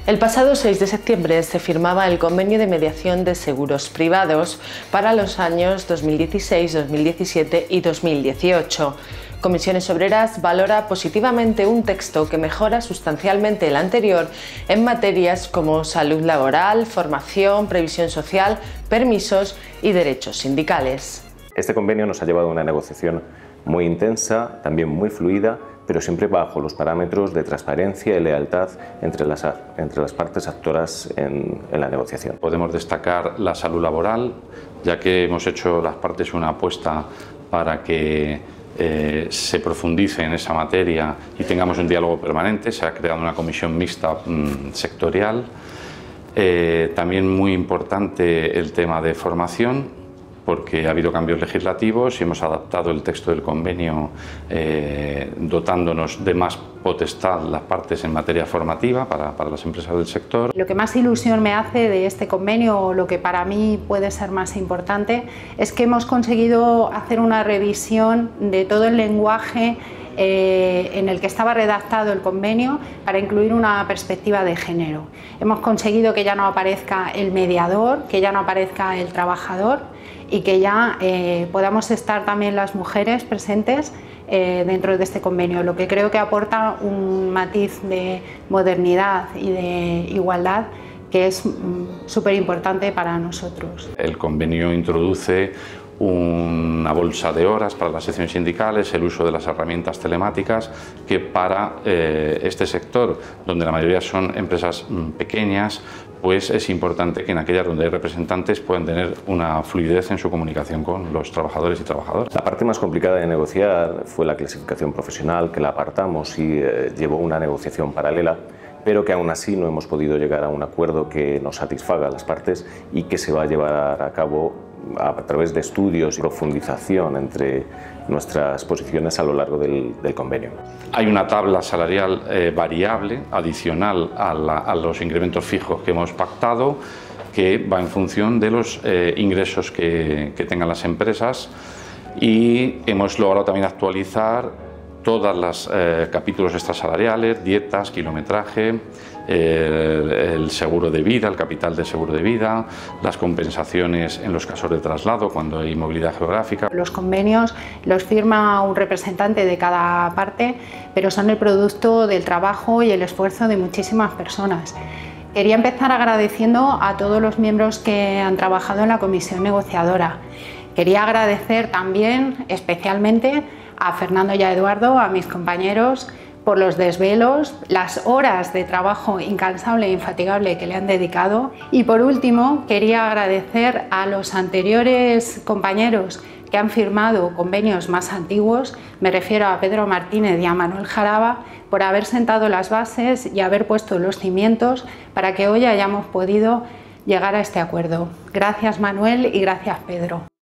El pasado 6 de septiembre se firmaba el convenio de mediación de seguros privados para los años 2016, 2017 y 2018. Comisiones Obreras valora positivamente un texto que mejora sustancialmente el anterior en materias como salud laboral, formación, previsión social, permisos y derechos sindicales. Este convenio nos ha llevado a una negociación muy intensa, también muy fluida, pero siempre bajo los parámetros de transparencia y lealtad entre las partes actoras en la negociación. Podemos destacar la salud laboral, ya que hemos hecho las partes una apuesta para que se profundice en esa materia y tengamos un diálogo permanente. Se ha creado una comisión mixta sectorial. También muy importante el tema de formación, porque ha habido cambios legislativos y hemos adaptado el texto del convenio dotándonos de más potestad las partes en materia formativa para las empresas del sector. Lo que más ilusión me hace de este convenio, o lo que para mí puede ser más importante, es que hemos conseguido hacer una revisión de todo el lenguaje en el que estaba redactado el convenio para incluir una perspectiva de género. Hemos conseguido que ya no aparezca el mediador, que ya no aparezca el trabajador y que ya podamos estar también las mujeres presentes dentro de este convenio, lo que creo que aporta un matiz de modernidad y de igualdad que es súper importante para nosotros. El convenio introduce una bolsa de horas para las secciones sindicales, el uso de las herramientas telemáticas, que para este sector, donde la mayoría son empresas pequeñas, pues es importante que en aquellas donde hay representantes puedan tener una fluidez en su comunicación con los trabajadores y trabajadoras. La parte más complicada de negociar fue la clasificación profesional, que la apartamos y llevó una negociación paralela, pero que aún así no hemos podido llegar a un acuerdo que nos satisfaga a las partes y que se va a llevar a cabo a través de estudios y profundización entre nuestras posiciones a lo largo del convenio. Hay una tabla salarial variable, adicional a los incrementos fijos que hemos pactado, que va en función de los ingresos que tengan las empresas, y hemos logrado también actualizar todos los capítulos extrasalariales, dietas, kilometraje, el seguro de vida, el capital de seguro de vida, las compensaciones en los casos de traslado cuando hay movilidad geográfica. Los convenios los firma un representante de cada parte, pero son el producto del trabajo y el esfuerzo de muchísimas personas. Quería empezar agradeciendo a todos los miembros que han trabajado en la comisión negociadora. Quería agradecer también especialmente a Fernando y a Eduardo, a mis compañeros, por los desvelos, las horas de trabajo incansable e infatigable que le han dedicado. Y por último, quería agradecer a los anteriores compañeros que han firmado convenios más antiguos, me refiero a Pedro Martínez y a Manuel Jaraba, por haber sentado las bases y haber puesto los cimientos para que hoy hayamos podido llegar a este acuerdo. Gracias Manuel y gracias Pedro.